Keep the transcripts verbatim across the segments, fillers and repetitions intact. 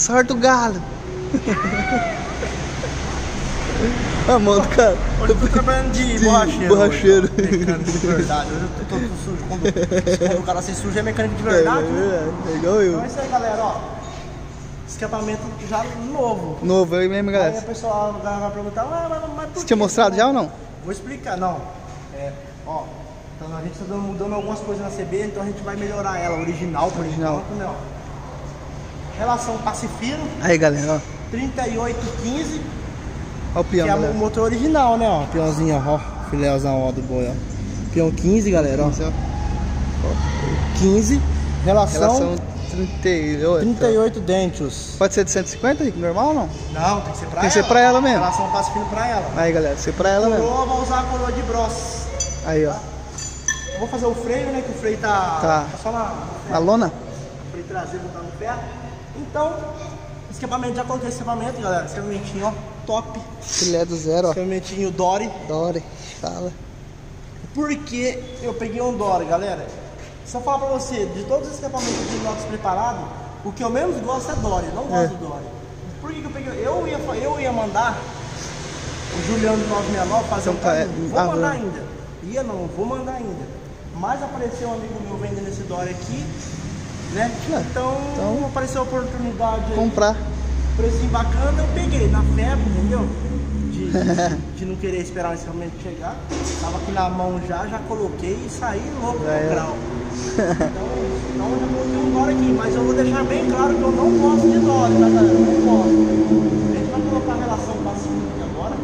Sorte o galo. A mão do cara. Hoje eu tô trabalhando de Sim, borracheiro. borracheiro. Hoje, mecânico de verdade. Hoje eu tô todo sujo. Quando, quando o cara se suja é mecânico de verdade. É, é verdade. É igual eu. Então é isso aí, galera, ó. Escapamento já novo. Novo, eu mesmo, Aí galera. a pessoa vai perguntar, ah, mas, mas por Você tinha mostrado já ou não? Vou explicar, não. É, ó. Então a gente tá mudando algumas coisas na C B, então a gente vai melhorar ela, original, por Original. enquanto, né, ó. Relação passe fino. Aí, galera, ó. trinta e oito quinze. Ó o peão, Que é galera. o motor original, né, ó. Peãozinho, ó. Filéuzão, ó, do boi, ó. Peão quinze, galera, ó. quinze. Relação, Relação trinta e oito. trinta e oito dentios. Pode ser de cento e cinquenta, Rick? Normal ou não? Não, tem que ser pra Tem que ela. ser pra ela mesmo. Relação passe fino pra ela. Aí, galera, ser pra ela mesmo. Coroa, vou usar a coroa de bros. Aí, ó. Eu vou fazer o freio, né, que o freio tá, Tá. tá só na... A lona? O freio traseiro tá no ferro. Então, escapamento, já coloquei esse escapamento, galera. Escapamentinho, ó, top. Filé do zero, ó. Escapamentinho Dory. Dory. Fala. Por que eu peguei um Dory, galera? Se eu falar pra você, de todos os escapamentos de inox preparado, o que eu menos gosto é Dory, eu não gosto É. do Dory. Por que, que eu peguei? Eu ia, eu ia mandar o Juliano do novecentos e sessenta e nove fazer um Então, é, caminho. Vou ah, mandar vai. ainda. Ia não, vou mandar ainda. Mas apareceu um amigo meu vendendo esse Dory aqui, né? É, Então, então, apareceu a oportunidade aí. Comprar. Precinho bacana, eu peguei na febre, entendeu? De, de, de não querer esperar o escapamento chegar. Tava aqui na mão já, já coloquei e saí louco Já no é. grau. Então, então eu já coloquei um Dory aqui, mas eu vou deixar bem claro que eu não gosto de Dory, tá, galera? Eu não gosto. A gente vai colocar a relação passiva aqui agora.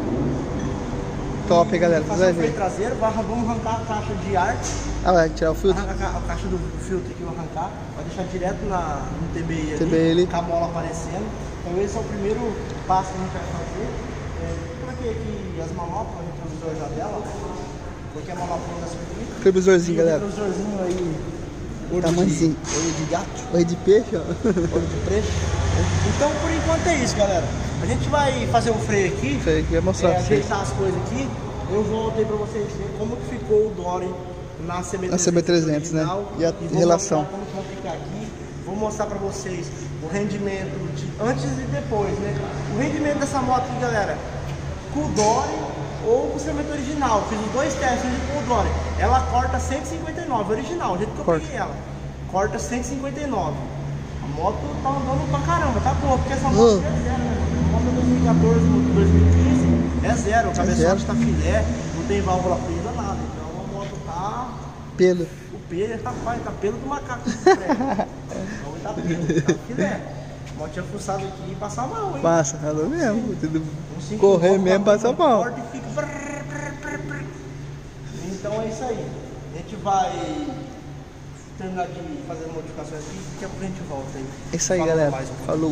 Top, hein, galera. Vocês Fazer vão o freio ver. traseiro, vai- vamos arrancar a caixa de ar. Ah, vai tirar o filtro? Arrancar a caixa do filtro aqui, vou arrancar. Vai deixar direto na, no T B I ali, T B I ali. com a mola aparecendo. Então esse é o primeiro passo que a gente vai fazer. É, coloquei aqui as manoplas, o retrovisor já dela. Coloquei a manopla da circuito. Retrovisorzinho, E o galera. retrovisorzinho aí. Olho Tamanhozinho. de, olho de gato, Oi de peixe, ó. olho de preto. Então por enquanto é isso, galera. A gente vai fazer o freio aqui. Isso aí que eu ia mostrar É, pra vocês. ajeitar as coisas aqui. Eu voltei pra vocês verem como que ficou o Dory na C B trezentos, Na C B trezentos, né? original. E a vou relação. mostrar como que vai ficar aqui. Vou mostrar pra vocês o rendimento de antes e depois, né? O rendimento dessa moto aqui, galera, com o Dory ou com o escapamento original. Fiz os dois testes com o Dory. Ela corta cento e cinquenta e nove, original, o jeito que eu Corta. peguei ela. Corta cento e cinquenta e nove. A moto tá andando pra caramba, tá boa, porque essa moto Uh. é zero, né? A moto é dois mil e quatorze, dois mil e quinze é zero, o cabeçote zero. tá filé, não tem válvula presa, nada. Então a moto tá. Pelo. O pelo, rapaz, tá pelo do macaco. Então tá pelo, tá filé. A moto tinha fuçado aqui e passar mal, hein? Passa, falou mesmo. Tudo Um cinco correr volta, mesmo, passa batendo mal. forte e fica brrr, brrr, brrr, brrr. Então é isso aí. A gente vai terminar de fazer as modificações aqui, daqui a pouco a gente volta aí. É isso aí, Fala galera. mais um pouco. Falou.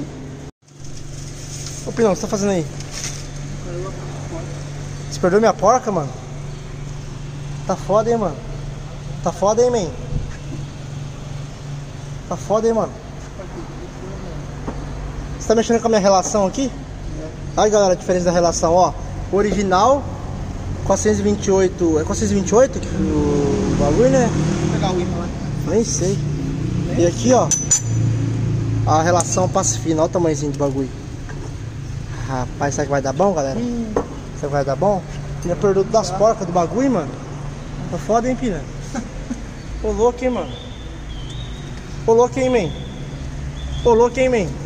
Ô Pinão, o que você tá fazendo aí? Você perdeu minha porca, mano? Tá foda, hein, mano? Tá foda, hein, man? Tá foda, hein, mano? Você tá mexendo com a minha relação aqui? Olha, galera, a diferença da relação, ó. Original, quatrocentos e vinte e oito. É quatrocentos e vinte e oito que o bagulho, né? Vou pegar o imã lá. Nem sei. E aqui, ó, a relação passe fino, olha o tamanhozinho do bagulho. Rapaz, será que vai dar bom, galera? Hum. Será que vai dar bom? Tinha produto das porcas do bagulho, mano. Tá foda, hein, Pina? Ô louco, hein, mano? Ô louco, hein, man? Ô louco, hein, man?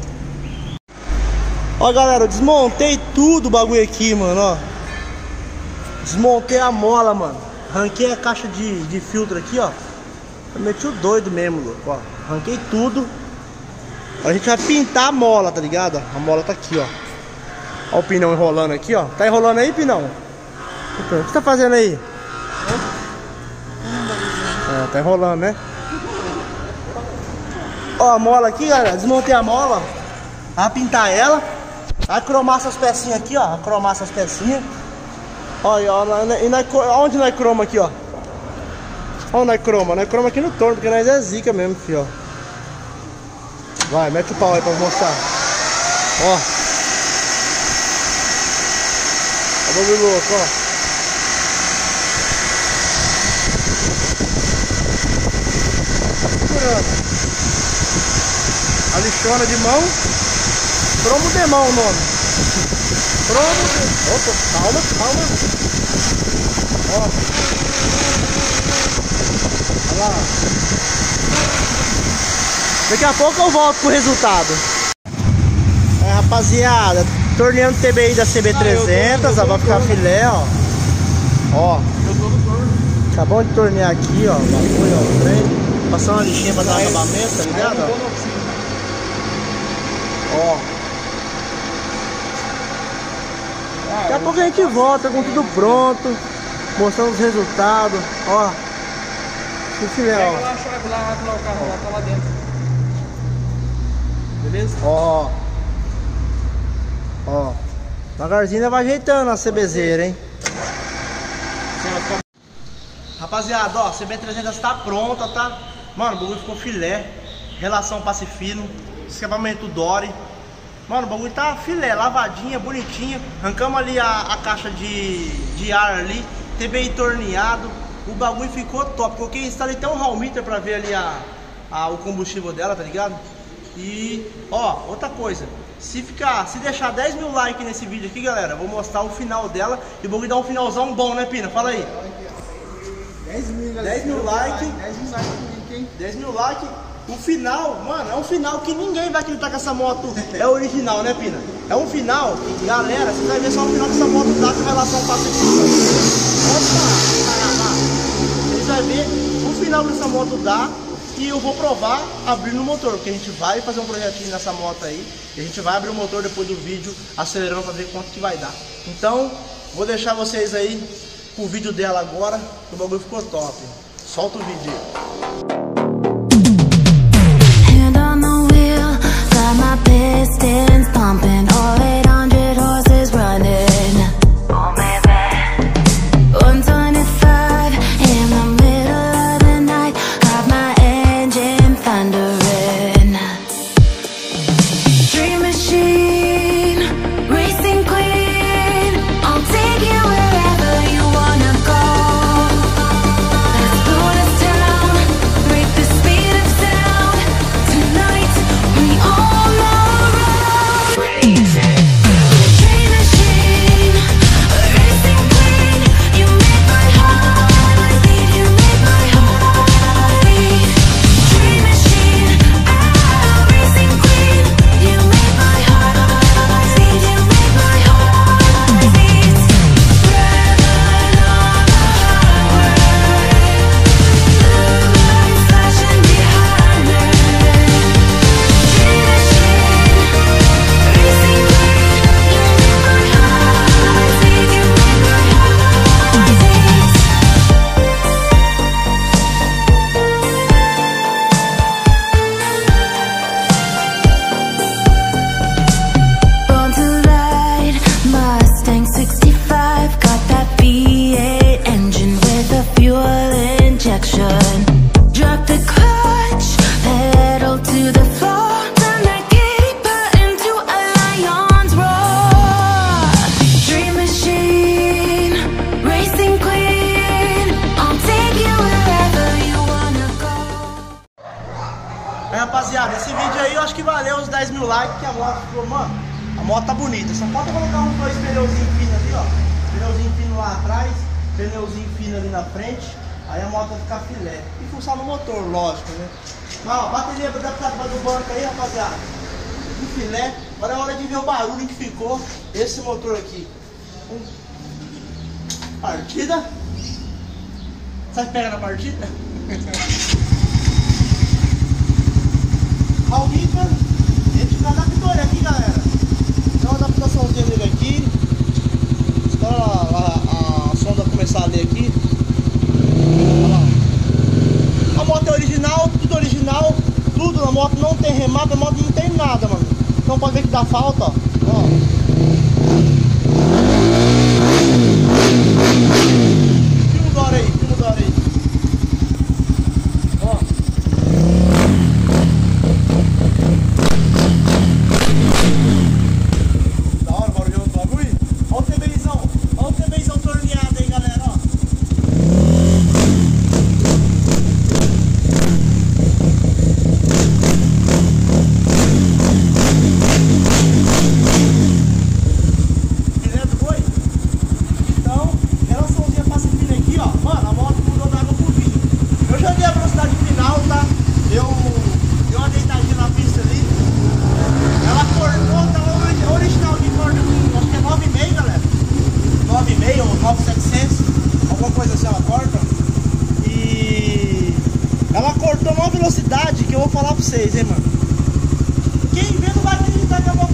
Ó, galera, eu desmontei tudo o bagulho aqui, mano, ó. Desmontei a mola, mano. Arranquei a caixa de, de filtro aqui, ó. Eu meti o doido mesmo, louco, ó. Arranquei tudo. A gente vai pintar a mola, tá ligado? A mola tá aqui, ó. Ó o Pinão enrolando aqui, ó. Tá enrolando aí, Pinão? O que você tá fazendo aí? É, tá enrolando, né? Ó a mola aqui, galera. Desmontei a mola. Vai pintar ela. Vai cromar essas pecinhas aqui, ó. Vai cromar essas pecinhas. Olha, ó. E nós, onde nós croma aqui, ó? Onde nós croma? Nós croma aqui no torno, porque nós é zica mesmo, filho, ó. Vai, mete o pau aí pra mostrar. Ó. Ó o bagulho louco, ó. Segurando. A lixona de mão. Promo Demão o nome. Promo Demão. Opa, calma, calma. Ó. Olha lá. Daqui a pouco eu volto com o resultado. É, rapaziada, torneando T B I da C B trezentos, ó, vai ficar filé, ó. Ó. Acabou de tornear aqui, ó. Bagulho, ó. Freio. Passar uma lixinha pra dar um acabamento, tá ligado? Ó. Daqui a pouco a gente volta com tudo pronto, mostrando os resultados. Ó. Que filé, ó. Pega lá a chave lá, lá, o carro lá, tá lá dentro. Beleza? Ó. Ó. Devagarzinho vai ajeitando a CBzeira, hein? Rapaziada, ó, C B trezentos tá pronta, tá? Mano, o bagulho ficou filé. Relação passe fino. Escapamento Dory. Mano, o bagulho tá filé, lavadinha, bonitinha. Arrancamos ali a, a caixa de, de ar ali. T B I torneado. O bagulho ficou top. Coloquei, instalei até um hall meter pra ver ali a, a, o combustível dela, tá ligado? E, ó, outra coisa. Se ficar, se deixar dez mil likes nesse vídeo aqui, galera, vou mostrar o final dela. E o bagulho dá um finalzão bom, né, Pina? Fala aí. dez mil, galera. dez mil likes. dez mil likes comigo, hein? dez mil likes. O final, mano, é um final que ninguém vai acreditar que essa moto é original, né, Pina? É um final, galera, vocês vão ver só o final que essa moto dá com relação pacífica. Vocês vão ver o final que essa moto dá e eu vou provar abrindo o motor, porque a gente vai fazer um projetinho nessa moto aí e a gente vai abrir o motor depois do vídeo, acelerando pra ver quanto que vai dar. Então, vou deixar vocês aí com o vídeo dela agora, que o bagulho ficou top. Solta o vídeo aí. My pistons pumping, all eight hundred horses running. Oh baby, one twenty-five in the middle of the night, got my engine thundering. Dream machine, racing queen, I'll take you wherever you wanna go. Let's go to town, break the speed of sound. Tonight we all drop the clutch, pedal to the floor, turn that kitty butt into a lion's roar. Dream machine, racing queen, I'll take you wherever you wanna go. É, rapaziada, esse vídeo aí eu acho que valeu os dez mil likes, que a moto ficou, mano, a moto tá bonita. Só falta colocar uns dois pneuzinhos finos ali, ó. Pneuzinho fino lá atrás, pneuzinho fino ali na frente. Aí a moto vai ficar filé. E funcionar no motor, lógico, né? Mas ó, bateria adaptada para do banco aí, rapaziada. Que filé. Agora é hora de ver o barulho que ficou esse motor aqui. Partida. Sabe pegar na partida? Alguém, mano. Ele fica adaptador aqui, galera. Dá uma adaptaçãozinha dele aqui. Espera a, a, a sonda começar a ler aqui. A moto é original, tudo original, tudo na moto, não tem remata, a moto não tem nada, mano. Então pode ver que dá falta, ó. Ó. Filma o Dory aí, filma o Dory aí. Ó. Da hora o barulho do bagulho. Ó o TBIzão, ó o TBIzão torneado aí, galera, ó. maior velocidade que eu vou falar pra vocês, hein, mano. Quem vê não vai acreditar que eu vou